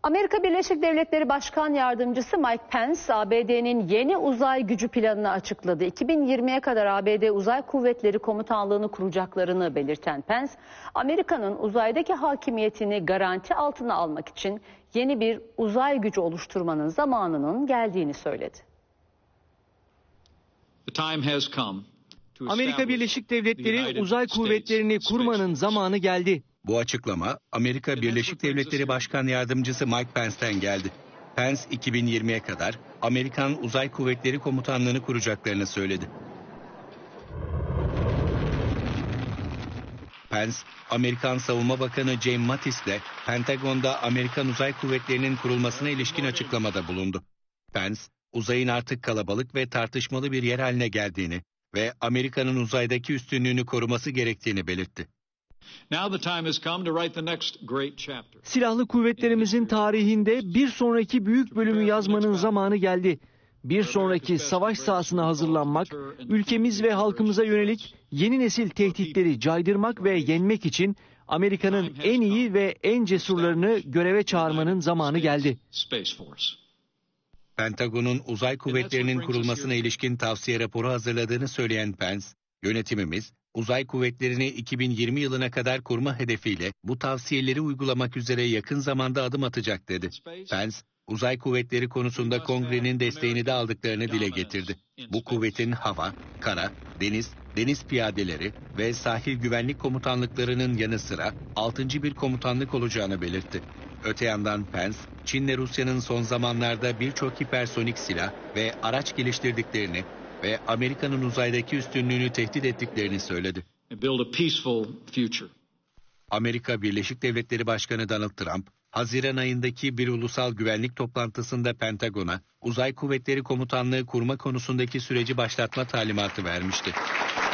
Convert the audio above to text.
Amerika Birleşik Devletleri Başkan Yardımcısı Mike Pence, ABD'nin yeni uzay gücü planını açıkladı. 2020'ye kadar ABD Uzay Kuvvetleri Komutanlığı'nı kuracaklarını belirten Pence, Amerika'nın uzaydaki hakimiyetini garanti altına almak için yeni bir uzay gücü oluşturmanın zamanının geldiğini söyledi. Amerika Birleşik Devletleri Uzay Kuvvetleri'ni kurmanın zamanı geldi. Bu açıklama Amerika Birleşik Devletleri Başkan Yardımcısı Mike Pence'ten geldi. Pence 2020'ye kadar Amerikan Uzay Kuvvetleri Komutanlığı'nı kuracaklarını söyledi. Pence, Amerikan Savunma Bakanı Jim Mattis'le Pentagon'da Amerikan Uzay Kuvvetleri'nin kurulmasına ilişkin açıklamada bulundu. Pence, uzayın artık kalabalık ve tartışmalı bir yer haline geldiğini ve Amerika'nın uzaydaki üstünlüğünü koruması gerektiğini belirtti. Silahlı kuvvetlerimizin tarihinde bir sonraki büyük bölümü yazmanın zamanı geldi. Bir sonraki savaş sahasına hazırlanmak, ülkemiz ve halkımıza yönelik yeni nesil tehditleri caydırmak ve yenmek için Amerika'nın en iyi ve en cesurlarını göreve çağırmanın zamanı geldi. Pentagon'un uzay kuvvetlerinin kurulmasına ilişkin tavsiye raporu hazırladığını söyleyen Pence, yönetimimiz uzay kuvvetlerini 2020 yılına kadar kurma hedefiyle bu tavsiyeleri uygulamak üzere yakın zamanda adım atacak dedi. Pence, uzay kuvvetleri konusunda Kongre'nin desteğini de aldıklarını dile getirdi. Bu kuvvetin hava, kara, deniz piyadeleri ve sahil güvenlik komutanlıklarının yanı sıra 6. bir komutanlık olacağını belirtti. Öte yandan Pence, Çin'le Rusya'nın son zamanlarda birçok hipersonik silah ve araç geliştirdiklerini ve Amerika'nın uzaydaki üstünlüğünü tehdit ettiklerini söyledi. Amerika Birleşik Devletleri Başkanı Donald Trump, Haziran ayındaki bir ulusal güvenlik toplantısında Pentagon'a Uzay Kuvvetleri Komutanlığı kurma konusundaki süreci başlatma talimatı vermişti.